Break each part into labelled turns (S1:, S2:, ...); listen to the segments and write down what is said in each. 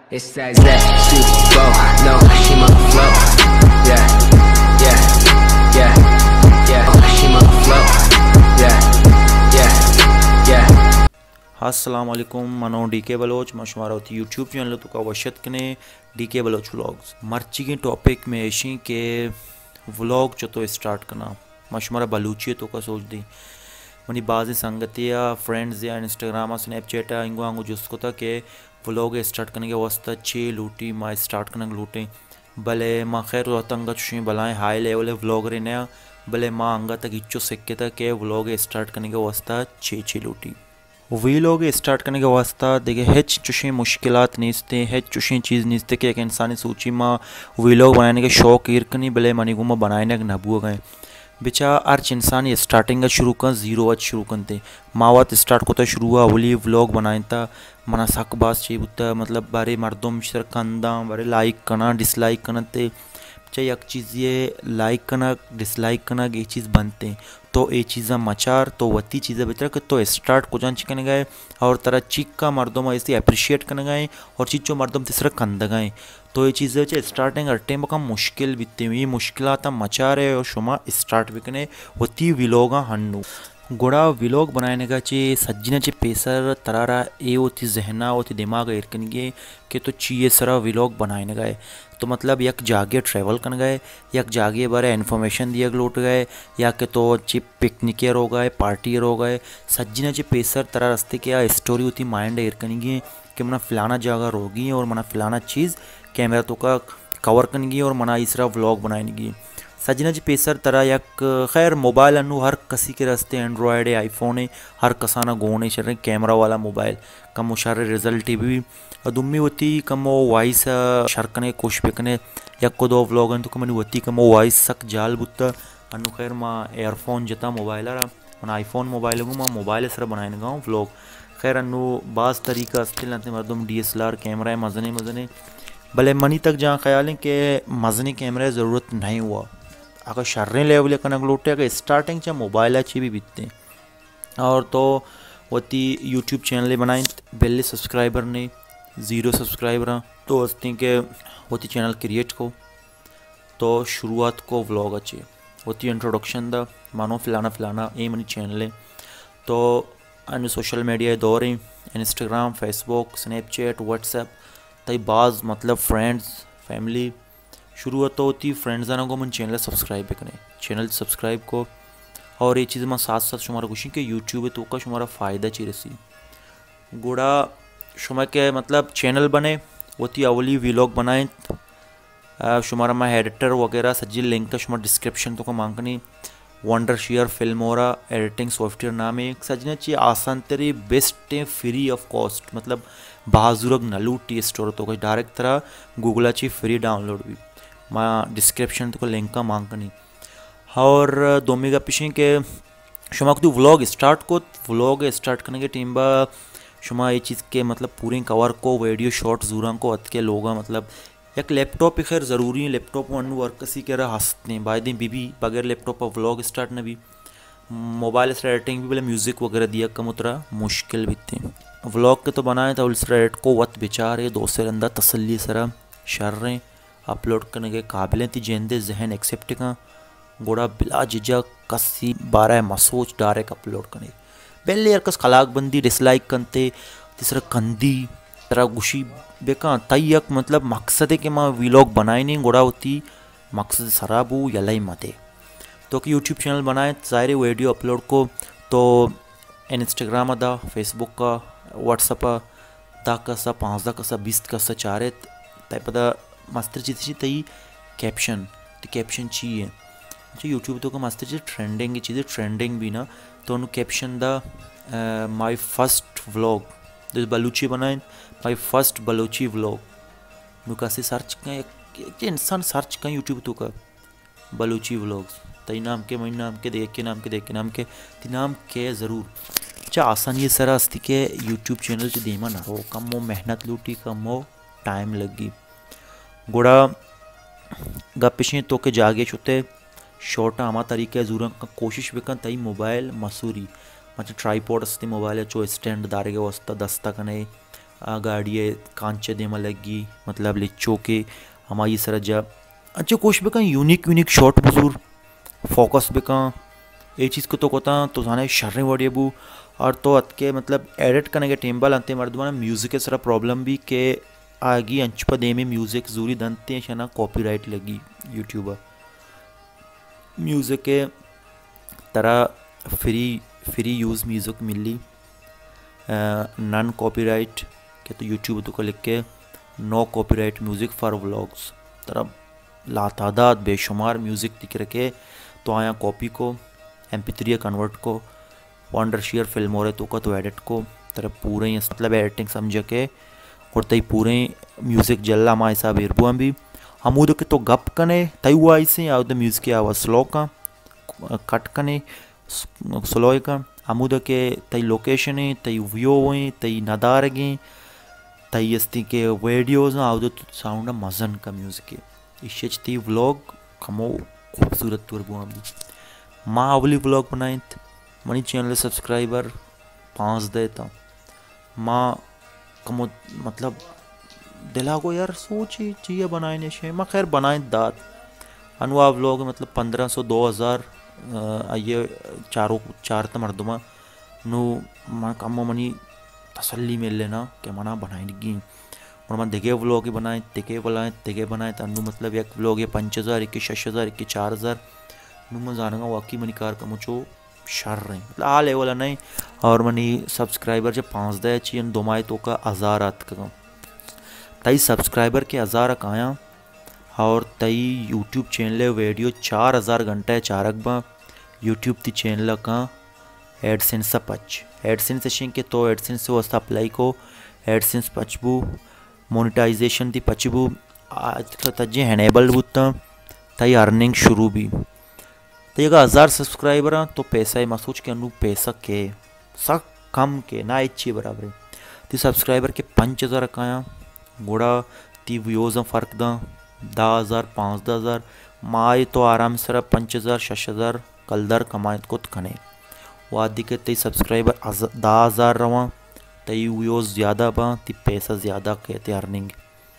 S1: It's that Super Bowl, no, she must flow. Yeah, yeah, yeah, yeah, she must flow. Yeah, yeah, yeah.
S2: अस्सलाम वालेकुम मनो DK Bloch मशमारा होती YouTube channel तो का वशत कने DK Bloch vlogs मर्ची के topic में ऐसी के व्लॉग जो तो स्टार्ट करना मशमारा बलूची तो का सोच दी मनी बाज़ संगति या फ्रेंड्स या इंस्टाग्राम स्नैपचैट इंगो आंगो जिसको था कि व्लॉग स्टार्ट करने के वास्ते चे लूटी माँ स्टार्ट करने लूटे भले माँ खैर तंगा चुशी भलाएं हाई लेवल व्लॉगर नया भले माँ अंगा तक इच्छो सिक्के था कि व्लॉग स्टार्ट करने के वास्ते चे लूटी व्लॉग स्टार्ट करने के वास्ते देखिए हेच चुशी मुश्किलात नीचते हेच चुशी चीज़ नीचते कि एक इंसानी सूची माँ व्लॉग बनाने के शौक इरकनी भले मनी गुमा बनाने के नबू गए बिचा अर्च इंसान ये स्टार्टिंग का शुरू कर जीरो वत शुरू करते मावत स्टार्ट को तो शुरू हुआ वली व्लॉग बनाए था मना सक बास चाहिए बुता मतलब बारे मर्दों शर कंदा बारे लाइक करना डिसलाइक करना ते चाहे एक चीज़ ये लाइक करना डिसलाइक करना ये चीज़ बनते तो ये चीज़ा मचार तो वती चीज़ें बेहतर कि तो स्टार्ट को जान चिकने गए और तरह चिक का मर्दों में ऐसे अप्रिशिएट करने गए और चीज़ जो मर्दों तीसरा कंद गए तो ये चीज़ें चे स्टार्टिंग अट्टे बका मुश्किल बीतते हुई मुश्किल आता मचार है और शुमा स्टार्ट बिकने वती विलोगा हन्नू गोड़ा व्लॉग बनाने का चे सज्जिना चे पेसर तरारा ए होती जहना होती दिमाग इरकनगे कि तो चाहिए सरा व्लॉग बनाने गए तो मतलब यक जागे ट्रैवल कर गए यक जागे बारे इन्फॉर्मेशन दिया लौट गए या कि तो चे पिकनिकर हो गए पार्टियर हो गए सज्जिना चे पेसर तरा रास्ते क्या स्टोरी होती माइंड इरकनगे कि मना फलाना जगह रोगी और मना फलाना चीज़ कैमरा तो का कवर करेंगी और मना इसरा व्लॉग बनाएंगी सजना जी पेसर तरह यक खैर मोबाइल अनु हर कसी के रास्ते एंड्रॉयड है आईफोन है हर कसाना गोने चल रहे कैमरा वाला मोबाइल कम मुशारे रिजल्ट भी दुम्मी होती कम वो वॉइस शरकने कोश बेकने यक को दो व्लॉग तो कम होती कम वो वॉइस सक जाल बुत्ता अनु खैर माँ एयरफोन जता मोबाइल मन आईफोन मोबाइल को माँ मोबाइल सर बनाए गाँव व्लॉग खैर अनु बाज़ तरीका अस्तिल नते मर्दम DSLR कैमरा है मजने भले मनी तक जहाँ ख्याल है कि मजने कैमरा ज़रूरत नहीं हुआ अगर शर्रे लेवल कनक लौटे अगर स्टार्टिंग चाहे मोबाइल अच्छी भी बीतते और तो वती यूट्यूब चैनल बनाए पहले सब्सक्राइबर ने 0 सब्सक्राइबर तो हंसती के वती चैनल क्रिएट को तो शुरुआत को व्लॉग अच्छे वती इंट्रोडक्शन दा मानो फलाना ये मनी चैनल है तो अन्य सोशल मीडिया दौर हैं इंस्टाग्राम फेसबुक स्नैपचैट व्हाट्सएप तई बाज़ मतलब फ्रेंड्स फैमिली शुरुआत तो होती फ्रेंड्स आना को मन चैनल सब्सक्राइब करें चैनल सब्सक्राइब को और ये चीज़ में साथ साथ शुमारा खुशी कि यूट्यूब है तो का शुमारा फ़ायदा चाहिए रसी गोड़ा शुमा के मतलब चैनल बने होती अवली व्लॉग बनाए शुमारा में एडिटर वगैरह सज्जी लिंक का शुमारा डिस्क्रिप्शन तो को मांगनी Wondershare Filmora editing software नाम है सजना चाहिए आसान तरी बेस्ट है फ्री ऑफ कॉस्ट मतलब बाजुरग नलू टी स्टोर तो डायरेक्ट तरह गूगल ची फ्री डाउनलोड भी माँ डिस्क्रिप्शन तो लिंक का मांगनी और दोमी का पीछे के शुमा को व्लॉग स्टार्ट करने के टीम बा शुमा ये चीज़ के मतलब पूरे कवर को वीडियो शॉर्ट जूरा को अत के लोग मतलब एक लैपटॉप खैर ज़रूरी है लैपटॉप वन वर्क कसी के रहा हंसते बाय दिन बीबी बगैर लैपटॉप पर व्लॉग स्टार्ट न भी मोबाइल से एडिटिंग भी बोले म्यूज़िक वगैरह दिया कम उतरा मुश्किल बीतते व्लॉग के तो बनाए था उस एडिट को वत बेचार है दोस्त अंदर तसल्ली सरा शर्रें अपलोड करने के काबिल थी जेंदे जहन एक्सेप्ट का गोड़ा बिला जिजा कसी 12 मसोच डायरेक्ट अपलोड करने पहले यार कस खलाक बंदी डिसलाइक करते तीसरा कंदी तरह गुशी बेका तई यक मतलब मकसद है कि माँ व्लॉग बनाए नहीं गोड़ा होती मकसद सराबू यलाई मते तो कि यूट्यूब चैनल बनाए ज़ाहिर वीडियो अपलोड को तो इंस्टाग्राम दा फेसबुक का व्हाट्सअप दा कसा 5 दा कसा 20 कसा चारे तय पता मास्टर चीज़ तई कैप्शन तो कैप्शन चाहिए अच्छा यूट्यूब तो का मास्टर चीज़ ट्रेंडिंग की चीज़ें ट्रेंडिंग भी ना तो उन्होंने कैप्शन दा माय फर्स्ट व्लॉग जो बलूची बनाए माय फर्स्ट बलूची व्लॉग नुका से सर्च का इंसान सर्च का यूट्यूब तो का बलूची व्लॉग्स तई नाम के मई नाम के देख के नाम के ज़रूर अच्छा आसान ये सर अस्ती के यूट्यूब चैनल से देमा ना हो कम वो मेहनत लूटी कम वो टाइम लगी गोड़ा गपिशें तो के जागे छुते शॉर्ट आमा तरीके जरूर का कोशिश भी तई मोबाइल मसूरी मतलब ट्राईपॉड अस्ते मोबाइल चो स्टैंड दारे के वस्ता दस्ता कने गाड़िए कांचे दे लगी मतलब लिचो के हमारी सर जा अच्छा कुछ भी कहीं यूनिक शॉट बजूर फोकस भी कहाँ ये चीज़ को तो कोता तो जाने शर्रे वड़िए बू और तो अतके मतलब एडिट करने के टेम्बल अंते मर्दवाना म्यूज़िक के सारा प्रॉब्लम भी के आगे अंच पर दे में म्यूज़िक जरूरी दंते हैं शना कॉपीराइट लगी यूट्यूबर म्यूज़िक के तरह फ्री यूज़ म्यूज़िक मिली नॉन कॉपीराइट के तो यूट्यूब तो को लिख के no copyright music for vlogs तरह लातादाद बेशुमार म्यूज़िक दिख रखे तो आया कॉपी को MP3 कन्वर्ट को वंडर शेयर फिल्म हो रहे तो का तो एडिट को तरह पूरे मतलब एडिटिंग समझ के और तई पूरे म्यूज़िक जल्ला हमारे हिसाब एरबुआ भी हम उधर के तो गप कने तई हुआ ऐसे या उधर म्यूज़िक की आवाज़ स्लो का कट कने स्लो का हम उधर के तई लोकेशन है तई व्यू हुए तई नदारगे तई अस्ती के वीडियोज़ ना उधर साउंड मज़न का म्यूज़िक है इश्चे ती व्लॉग कमो खूबसूरत तौर बुआ भी माँ अवली व्लॉग बनाए मनी चैनल सब्सक्राइबर 5 देता माँ कमो मतलब दिला को यार सोची चाहिए बनाए शे माँ खैर बनाए दात अनुआ व्लॉग मतलब 1500 2000 ये चार तो मर्दमा नो माँ कमो मनी तसल्ली मिल लेना कि मना बनाएगी और मैं दिखे व्लॉग ही बनाए दिखे बनाए तनु मतलब एक व्लॉग ये 5000 एक 6000 एक 4000 नु मैं जाना वाकई मनी कार का मुझो शर रहे मतलब आ लेवल नहीं और मनी सब्सक्राइबर जब 5 दे चाहिए दो माह तो का 1000 आत का तई सब्सक्राइबर के 1000 आया और तई यूट्यूब चैनल वीडियो 4000 घंटे चारक बा यूट्यूब ती चैनल का एडसेंस पच एडसेंस शें के तो एडसेंस से वस्ता अप्लाई को एडसेंस पचबू मोनेटाइजेशन ती पचबू आज तजे एनेबल बुता तई अर्निंग शुरू भी तो ये 1000 सब्सक्राइबर तो पैसा ही मैं सोच के अनु पैसा के सक कम के ना इच्छी बराबर है तो सब्सक्राइबर के 5000 आया गोड़ा ती व्यूज़ फ़र्क दा 10,000 5,000 माए तो आराम से 5000 6000 कलदर कमाए को खने वादी के तई सब्सक्राइबर 10,000 रवा तई व्यूज़ ज़्यादा बा ती पैसा ज़्यादा कहते अर्निंग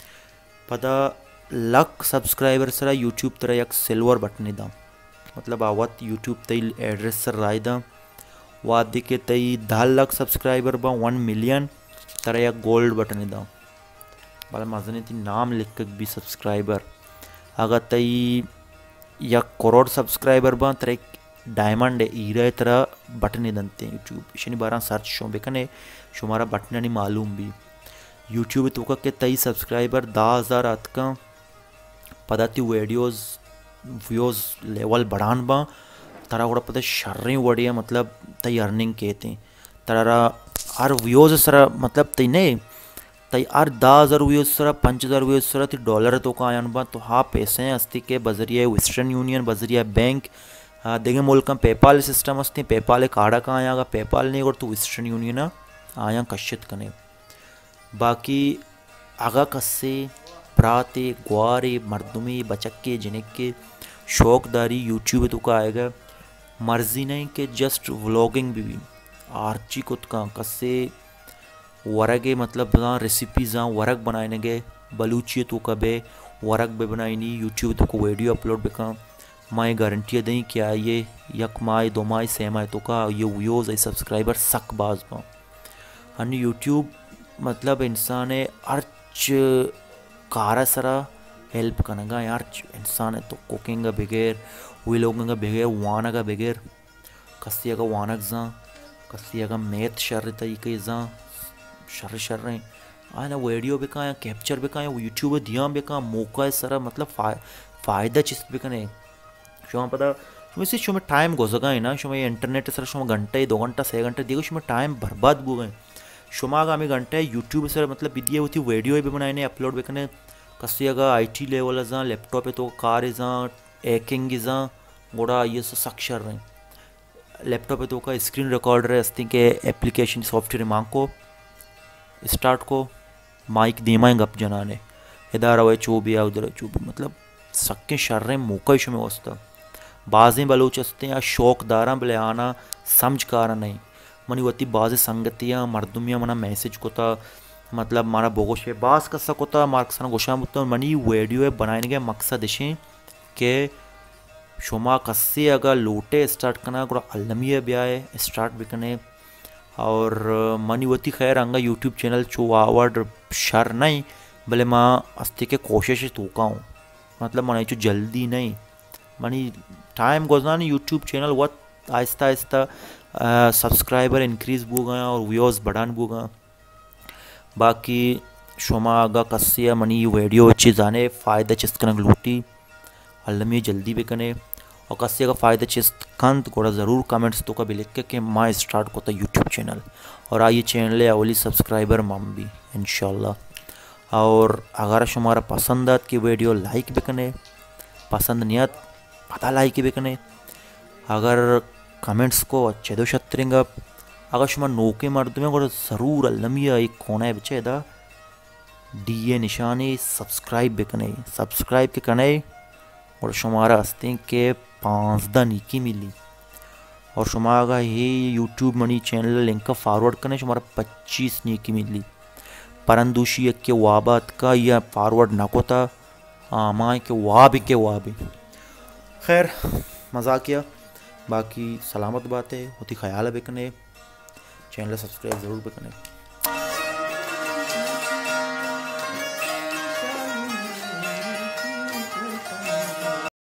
S2: पता लक सब्सक्राइबर सरा यूट्यूब तरह एक सिल्वर बटने दा मतलब आवत यूट्यूब तई एड्रेस सर राय दा वादी के तई 10 लाख सब्सक्राइबर बा 1 मिलियन तरह एक गोल्ड बटने दा बाला मजने ती नाम लिख के भी सब्सक्राइबर अगर तई या करोड़ सब्सक्राइबर बा तरह एक डायमंड हीरा तरह बटने दंते यूट्यूब शनि 12 सर्च शो बेकने शुमारा बटने नहीं मालूम भी यूट्यूब तो के तई सब्सक्राइबर 10,000 आत का पदाती वीडियोज़ व्यूज़ लेवल बढ़ान बा तारा गोड़ा पता शर्रें वड़िया मतलब तई अर्निंग कहते तारा हर व्यूज़ सरा मतलब तई नहीं तई हर 10,000 व्यूज़ सरा 5,000 व्यूज़ सरा ती डॉलर तो का आयन बा तो हाँ पैसे अस्ति के बजरिया वेस्टर्न यूनियन बजरिया बैंक देखे मुल्क पेपाल सिस्टम अस्ति पेपाल काड़ा का आया पेपाल नहीं और तो वेस्टर्न यूनियन आया कश्यत कने बाकी आगा कस्से प्राते ग्वारे मर्दुमे बचक्के जिनके शौकदारी यूट्यूब तो का आएगा मर्जी नहीं कि जस्ट व्लॉगिंग भी आर्ची कुत का कस्से वरगे मतलब रेसिपीज वरग बनाने गए बलूची तो कबे वरग बे बनाई यूट्यूब तो को वीडियो अपलोड बेका माए गारंटी दें क्या ये यक माए 2 माह 6 माह तो का ये व्यूज़ सब्सक्राइबर सक बाज बा हन यूट्यूब मतलब इंसान अर्च कारा सरा हेल्प करेगा यार इंसान है तो कुकिंग का बगैर वही लोगों का बगैर वाना का बगैर कस्तिया का वानक जा कस्तिया का मैथ शर तरीके जा शर रहे आना वीडियो भी कहाँ कैप्चर भी कहाँ यूट्यूब दिया भी कहाँ मौका है सरा मतलब फ़ायदा चीज़ भी कने शो पता वैसे शो में टाइम गोजगा है ना शो में इंटरनेट सर शो में घंटे 2 घंटा 6 घंटे दिए शो में टाइम बर्बाद हो गए शो में आगामी घंटे यूट्यूब सर मतलब विदिए होती वीडियो भी बनाने अपलोड भी करने कसी अगर IT लेवल जा लैपटॉप तो कार जा एकिंग जा गोड़ा ये सक्षर रहे लैपटॉप तो का स्क्रीन रिकॉर्डर है अस्ती के एप्लीकेशन सॉफ्टवेयर मांग को स्टार्ट को माइक दीमा गप जनाने इधर आवे चोबी या उधर चोबी मतलब सक्के शर्रे मौका ही में वस्ता बाज़ें बलोच अस्ते या शौकदारा बले आना समझ कार नहीं मनी वती बाज़ संगतियाँ मर्दुमिया मना मैसेज को था मतलब मारा बोगोशे बास का सकोता मार्क्सन गोशा मुत्तो मनी वीडियो बनाने मकसद इशे के शुमा कस्से अगर लोटे स्टार्ट करना गुड़ा अलमिया ब्याय स्टार्ट बिकने और मनी वती खैर अंगा यूट्यूब चैनल चो आवर्ड शर नहीं भले माँ अस्ते के कोशिश तोका हूँ मतलब मना जो जल्दी नहीं मनी टाइम गोजना नहीं यूट्यूब चैनल वत आहिस्ता आहिस्ता सब्सक्राइबर इंक्रीज बुगा और व्यूअर्स बढ़ान बुगा बाकी शुमा आगा कस्से मनी वीडियो अच्छी जाने फ़ायदा चिस्कन लूटी अलमी जल्दी भी कने और कस्से का फ़ायदा चिस्त कंत गोड़ा ज़रूर कमेंट्स तो का भी लिख के माँ स्टार्ट को यूट्यूब चैनल और आइए चैनल है अवली सब्सक्राइबर मम भी इंशाल्लाह। और अगर शुमारा पसंद आत की वीडियो लाइक भी कने पसंद नहीं आत पता लाइक भी कने अगर कमेंट्स को अच्छे दो शतरेंगे अगर शुमा नोके मर्द में गोड़ा ज़रूर अलमिया एक कोना है बच्चे दा डी निशानी सब्सक्राइब भी कने सब्सक्राइब के कने और शुमारा हस्ते के 5 नीकी मिली और शुमारा ये YouTube money channel link forward करने शुमारा 25 नीकी मिली परंदुशी के वाबात का या फॉरवर्ड ना कोता आमा के वाह भी खैर मज़ा किया बाकी सलामत बात है होती ख्याल है बिकने चैनल सब्सक्राइब ज़रूर बिकने।